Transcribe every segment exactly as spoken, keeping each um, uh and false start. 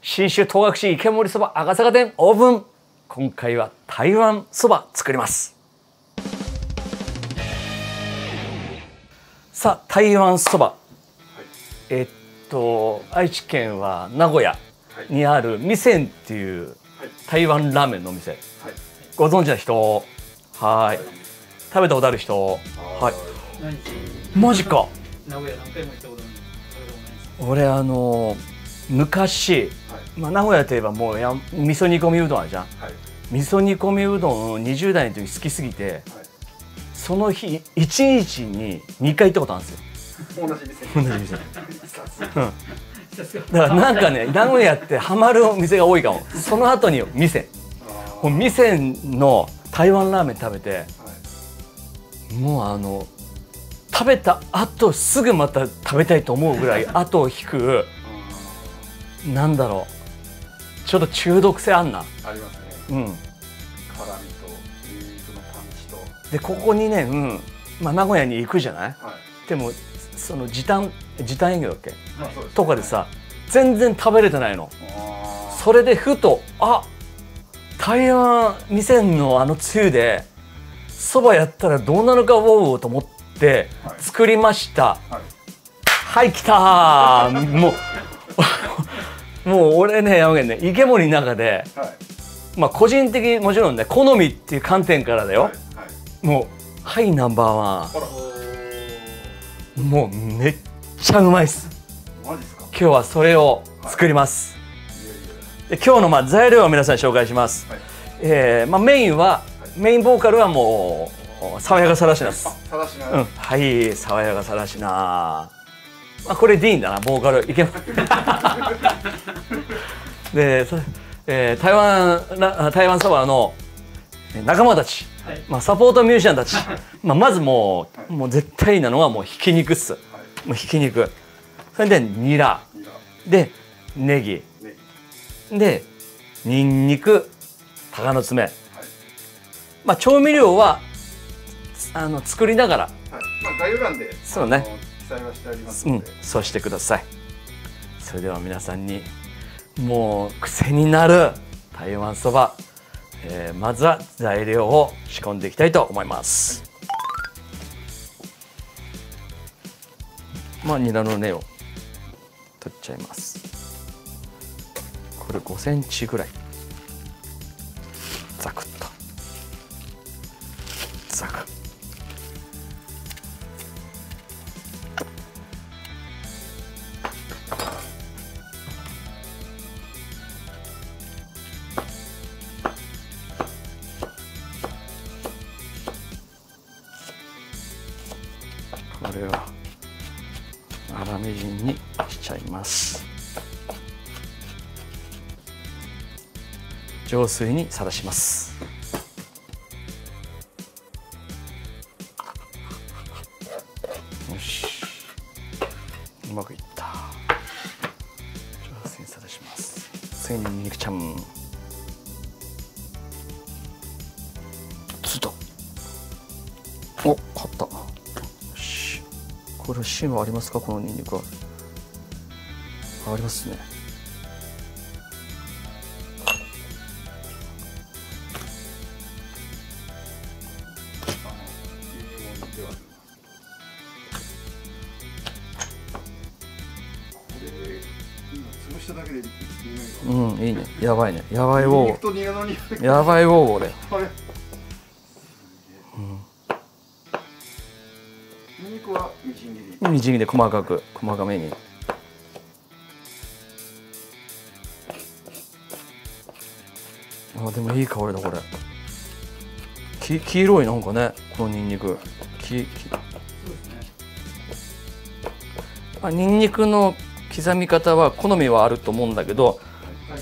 信州戸隠池森そば赤坂店オープン。今回は台湾そば作ります。さあ台湾そば、はい、えっと愛知県は名古屋にある味仙っていう台湾ラーメンのお店、はい、ご存知の人、はい、食べたことある人、はい、マジか。 名古屋何回も行ったことない。 俺あの昔、はい、まあ名古屋といえばもうや味噌煮込みうどんあるじゃん、はい、味噌煮込みうどんをにじゅう代の時好きすぎて、はい、その日いちにちににかい行ったことあるんですよ。同じ店。同じ店。うん。だからなんかね名古屋ってハマるお店が多いかも。その後に店。もう店の台湾ラーメン食べて、はい、もうあの食べた後すぐまた食べたいと思うぐらい後を引くなんだろう、ちょっと中毒性あんな。 ありますね。 うん。 辛みとニンニクのパンチと。 でここにね、うん、まあ名古屋に行くじゃない。はい、でもその時短時短営業だっけ、まあそうですね、とかでさ全然食べれてないの。それでふとあ台湾店のあのつゆでそばやったらどうなるかウォーと思って作りました。はい、はいはい、来たー。もうもう俺ね山県ね池森の中で、はい、まあ個人的もちろんね好みっていう観点からだよ、はいはい、もうはいナンバーワン。もうめっちゃうまいっす。 マジっすか。 今日はそれを作ります。はい、で今日のまあ材料を皆さんに紹介します。はい、えーまあ、メインは、はい、メインボーカルはもう爽やかさらしなです。 さらしな、 うん、はい爽やかさらしな。まあ、これでいいんだなボーカルいけで、えー、台湾台湾そばの仲間たち、はい、まあ、サポートミュージシャンたちまあまずもう、はい、もう絶対なのはもうひき肉っす、はい、もうひき肉、それでニラでネギでニンニク鷹の爪、はい、まあ調味料はあの作りながら、はい、 まあ概要欄でそうね記載はしてありますので、 うん、そうしてください。それでは皆さんにもう癖になる台湾そば、えー、まずは材料を仕込んでいきたいと思います。はい、まあニラの根を取っちゃいます。これごセンチぐらいザクッとザクッ。これを粗みじんにしちゃいます。浄水にさらします。よし、うまくいった。浄水にさらします。次にニンニクちゃんつとお買った。これ芯はありますか？このニンニクはありますね。うん、いいね。やばいね。やばいウォー。やばいウォー俺。 ニンニクはみじん切り。 みじん切りで細かく細かめに。あ、でもいい香りだこれ。き黄色いなんかね、このニンニク。ききあ、ニンニクの刻み方は好みはあると思うんだけど、はい、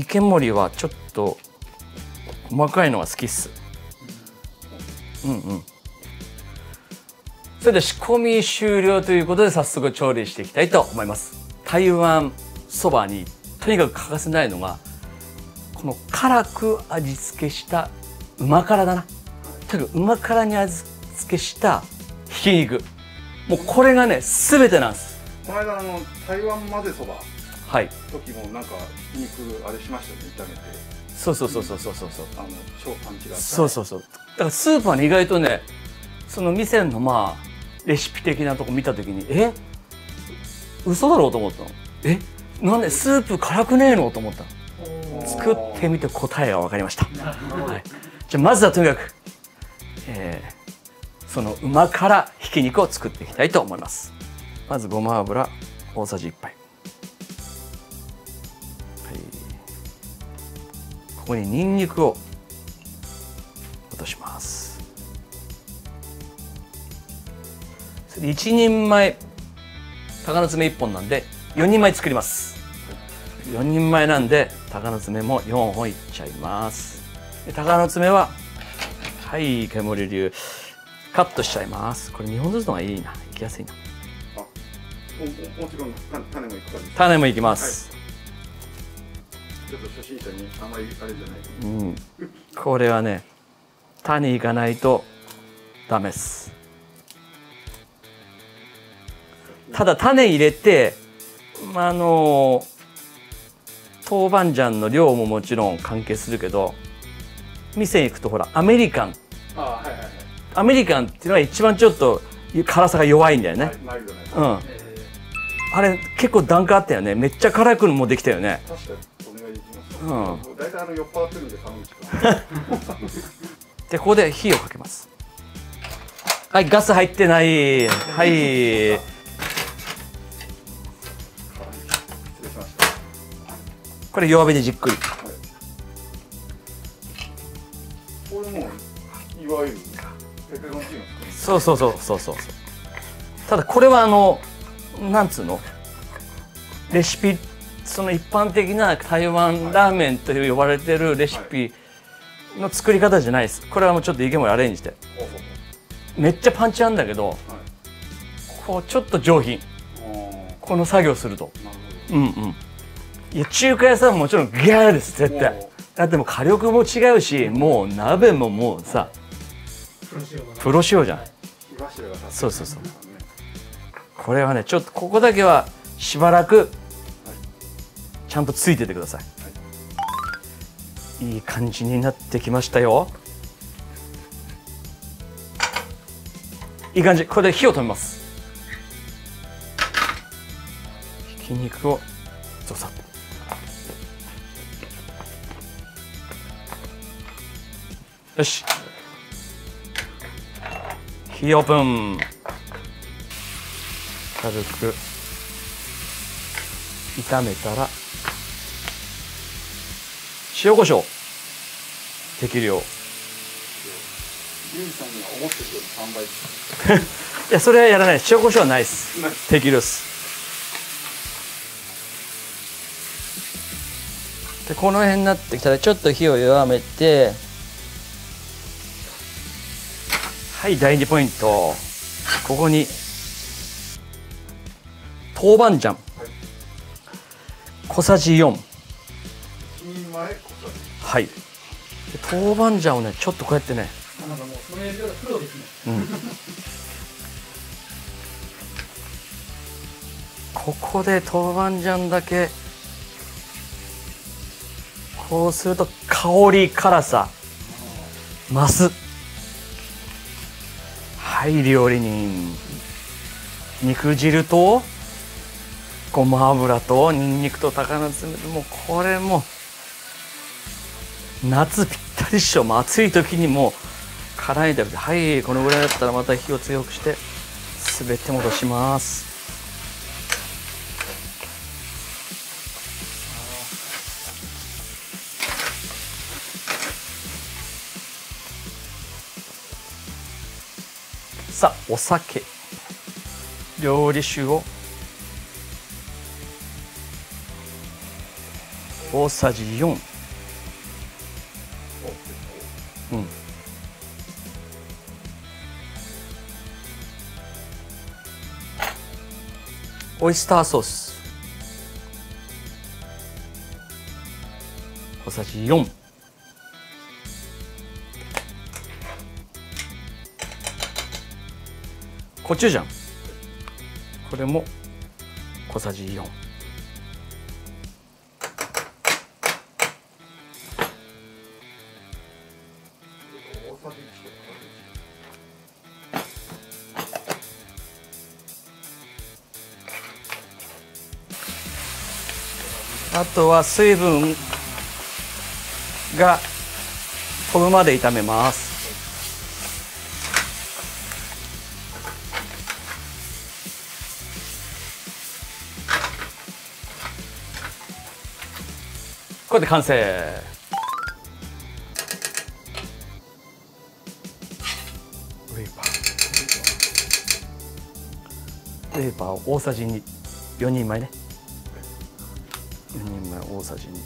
池森はちょっと細かいのが好きっす。うんうん。それで仕込み終了ということで早速調理していきたいと思います。台湾そばにとにかく欠かせないのがこの辛く味付けしたうま辛だな。とにかくうま辛に味付けしたひき肉。もうこれがね全てなんです。 この間あの台湾混ぜそばはい時もなんか肉あれしましたね、炒めて。 そうそうそうそうそうそうあの超パンチがあった。 そうそうそうだからスーパーに意外とねその店のまあレシピ的なとこ見た時にえ嘘だろうと思ったの。えなんでスープ辛くねえのと思ったの。作ってみて答えが分かりました。はい、じゃあまずはとにかく、えー、そのうま辛ひき肉を作っていきたいと思います。まずごま油大さじいっぱい、はい、ここににんにくを落とします。それいちにんまえ鷹の爪いっぽんなんでよにんまえ作ります。よにんまえなんで鷹の爪もよんほんいっちゃいます。で鷹の爪ははい煙流カットしちゃいます。これにほんずつの方がいいな、いきやすいな。 あ、も, もちろん種もいくから。 種もいきます、 はい、ちょっと初心者にあまりあれじゃない。 うん、これはね種いかないとダメです。ただ種入れて、まあ、あの豆板醤の量ももちろん関係するけど、店に行くとほらアメリカン、 あ、はいはいはい、 アメリカンっていうのは一番ちょっと辛さが弱いんだよね。 マイルドなやつ。 うん、あれ結構段階あったよね。めっちゃ辛くもできたよね。 確かにお願いできます。 うん、 大体あの酔っ払ってるんで頼む時間。 でここで火をかけます。はい、ガス入ってない。はい、 失礼しました。 これ弱火でじっくり。 はい、これもいわゆるペペロンチーノですか。 そうそうそうそうそう。ただこれはあのなんつうのレシピ、その一般的な台湾ラーメンと呼ばれてるレシピの作り方じゃないです。これはもうちょっと池森アレンジでめっちゃパンチあるんだけど、はい、こうちょっと上品、この作業すると。うんうん。いや中華屋さんももちろんギャーです絶対。だってもう火力も違うし、もう鍋ももうさプロ仕様じゃん。そうそうそう。これはねちょっとここだけはしばらくちゃんとついててください。はい、いい感じになってきましたよ。いい感じ。これで火を止めます。ひき肉をゾサッと。よし、火オープン。軽く炒めたら塩コショウ適量。 ユンさんには思ってるよりさんばいです。 いやそれはやらない。塩コショウはないです。適量です。でこの辺になってきたらちょっと火を弱めて、はいだいにポイント。ここに豆板醤、はい、小さじよん。はい。豆板醤をねちょっとこうやってね。 なんかもうそれプロですね。 うん。ここで豆板醤だけこうすると香り辛さ増す。はい料理人。肉汁とごま油とニンニクと鷹の爪、もうこれも夏ぴったりっしょ。もう暑い時にもう辛いんだけど、はいこのぐらいだったらまた火を強くして全て戻します。さあお酒、料理酒を大さじよん。うん。オイスターソース小さじよん。コチュジャン、これも小さじよん。 あとは水分が飛ぶまで炒めます。これで完成。ウェイパーウェイパーを大さじに、よにんまえね。よにんまえ大さじに。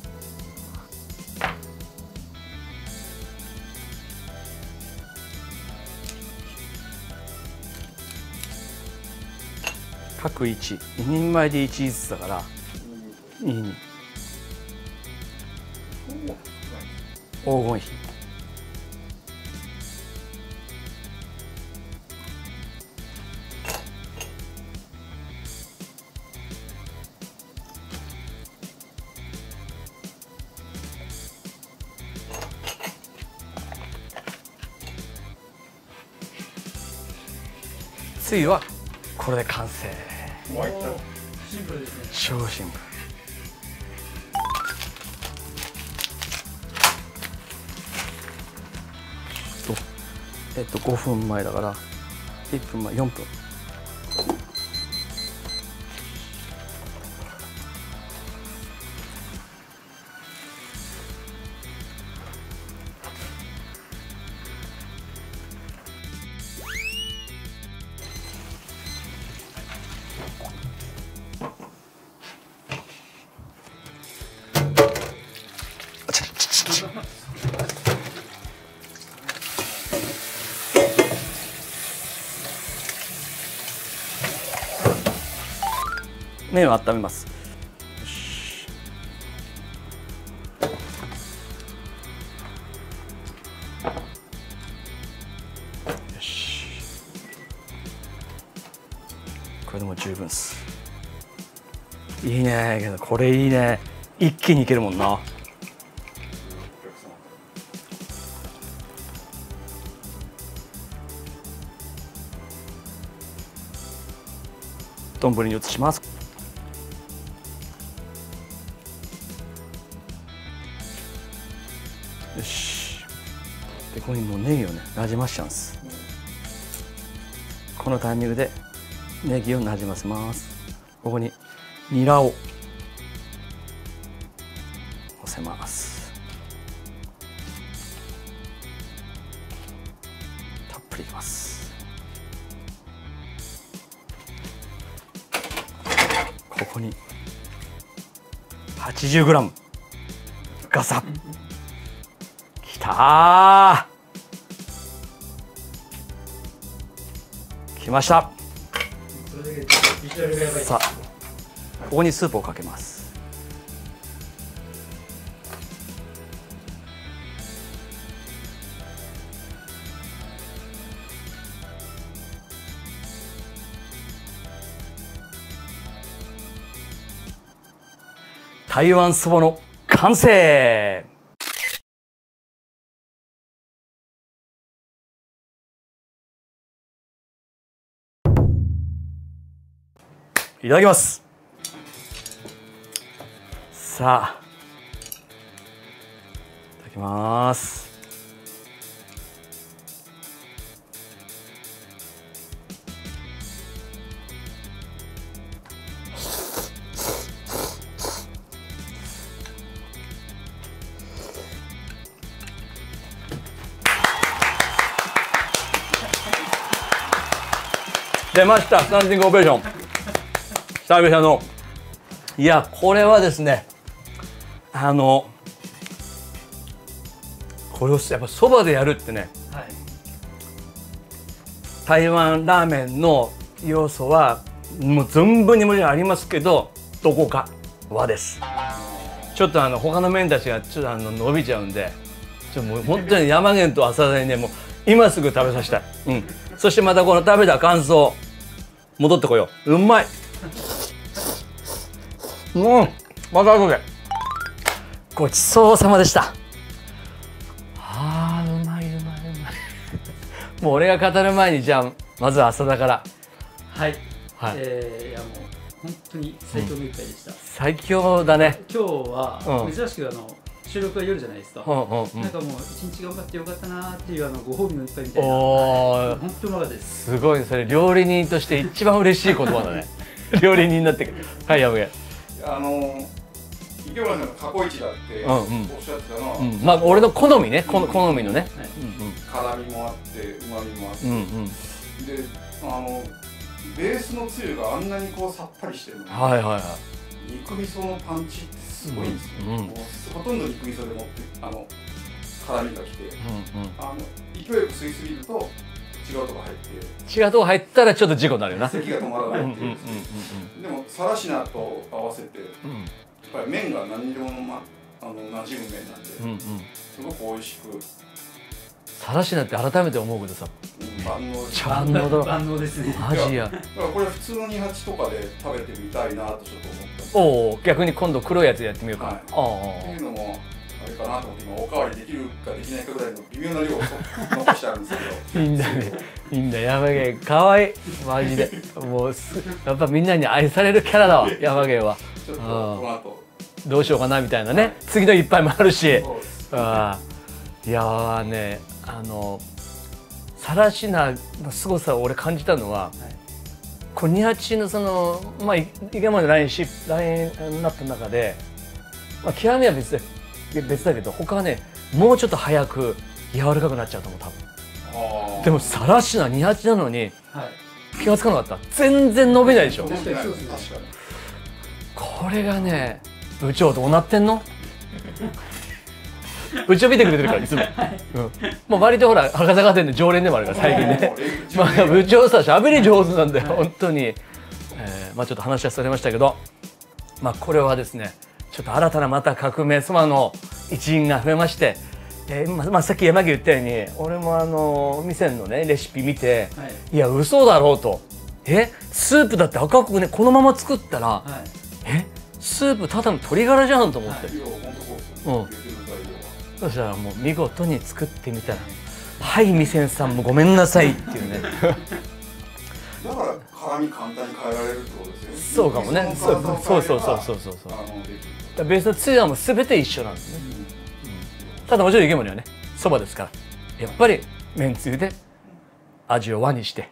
各いち、ににんまえでいちずつだからにに黄金比。つゆはこれで完成。 シンプルですね。 超シンプル。えっとごふんまえだからいっぷんまえ、よんぷん。麺を温めます。よし。よし。これでも十分です。いいね。けどこれいいね。一気にいけるもんな。丼に移します。よし。でここにもうネギをねなじましちゃうんです。このタイミングでネギをなじませます。ここにニラをのせます。たっぷりいきます。ここに はちじゅうグラム ガサッきたー。きました。さあここにスープをかけます。台湾そばの完成。いただきます。さあいただきます。出ました、スタンディングオベーション。久々の、いやこれはですね、あのこれをやっぱそばでやるってね、はい、台湾ラーメンの要素はもう存分にもちろんありますけど、どこか和です。ちょっとあの他の麺たちがちょっとあの伸びちゃうんで、ちょっともう本当に山源と浅田にね、もう今すぐ食べさせたい。うん。そしてまたこの食べた感想戻ってこよう。うまい。うん。また後で。ごちそうさまでした。ああ、うまいうまいうまい。 もう俺が語る前にじゃあまずは浅田から。 はい、 はい、 えー、いやもう本当に最強の一杯でした、うん、 最強だね。 今日は珍しくあの収録は夜じゃないですか、 うんうんうん、 なんかもう一日頑張ってよかったなーっていうあのご褒美の一杯みたいな、はい、本当うまかったです。 すごい、それ料理人として一番嬉しい言葉だね料理人になってくる。はい、やぶげ。 あの池村さんが過去一だっておっしゃってたのは、うんうん、 まあ俺の好みね、好みのね、はい、 辛みもあってうまみもあって、うんうん、であのベースのつゆがあんなにこうさっぱりしてるのに、はいはいはい、肉味噌のパンチってすごいんですよ、うんうん、もうほとんど肉味噌でもってあの辛みがきて、うんうん、あの勢いよく吸いすぎると違うとこ入って違うとこ入ったらちょっと事故になるよな。 咳が止まらないっていう。でもさらしなと合わせて、うん、やっぱり麺が何色も、ま、あの馴染む麺なんで、うんうん、すごく美味しく。 さらしなって改めて思うけどさ、 万能です。 万能だ。万能ですね。 マジや。 だからこれ普通のにはちとかで食べてみたいなとちょっと思った。 おお、逆に今度黒いやつやってみようか。はい、ああ。っていうのもあれかなと思って、今おかわりできるかできないかぐらいの微妙な量を残してあるんですけど。いいんだね。いいんだ。やばげ可愛いマジで。もうやっぱみんなに愛されるキャラだわ。やばげは。 ちょっとこの後どうしようかなみたいなね。はい、次の一杯もあるし。ああ。いやーね、あの。さらしなの凄さを俺感じたのは、はい、こうにはちのそのまあ池森のラインシップラインナップの中で、まあ、極みは別で別だけど他はねもうちょっと早く柔らかくなっちゃうと思う多分。でもさらしなにはちなのに、はい、気がつかなかった。全然伸びないでしょ。 確かにこれがね、部長どうなってんの部長見てくれてるからいつも、うん、もう割とほら博多店の常連でもあるから最近ねまあ部長さ喋り上手なんだよ、はい、本当に、えー、まあちょっと話はされましたけど、まあこれはですねちょっと新たなまた革命そばの一員が増えまして、えーまあ、まあさっき山木言ったように俺もあの店のねレシピ見て、はい、いや嘘だろうと、えスープだって赤くねこのまま作ったら、はい、えスープただの鶏ガラじゃんと思って、はい、うんそしたらもう見事に作ってみたら「はい店員さんもごめんなさい」っていうねだから辛み簡単に変えられるってことですよね。 そうかもね。そうそうそうそうそうそうそうベースのつゆはもう全て一緒なんですね、うん、ただもちろん池森はねそばですからやっぱりめんつゆで味を和にして、はい、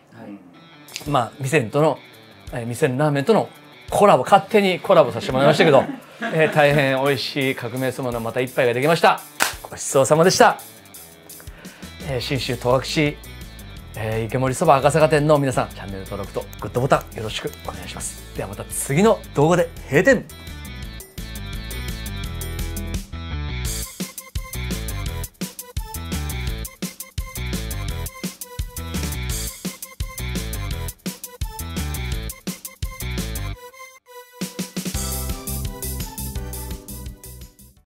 まあ店との店のラーメンとのコラボ勝手にコラボさせてもらいましたけど、えー、大変美味しい革命そばのまた一杯ができました。ごちそうさまでした。えー、信州戸隠、えー、池森そば赤坂店の皆さんチャンネル登録とグッドボタンよろしくお願いします。ではまた次の動画で閉店。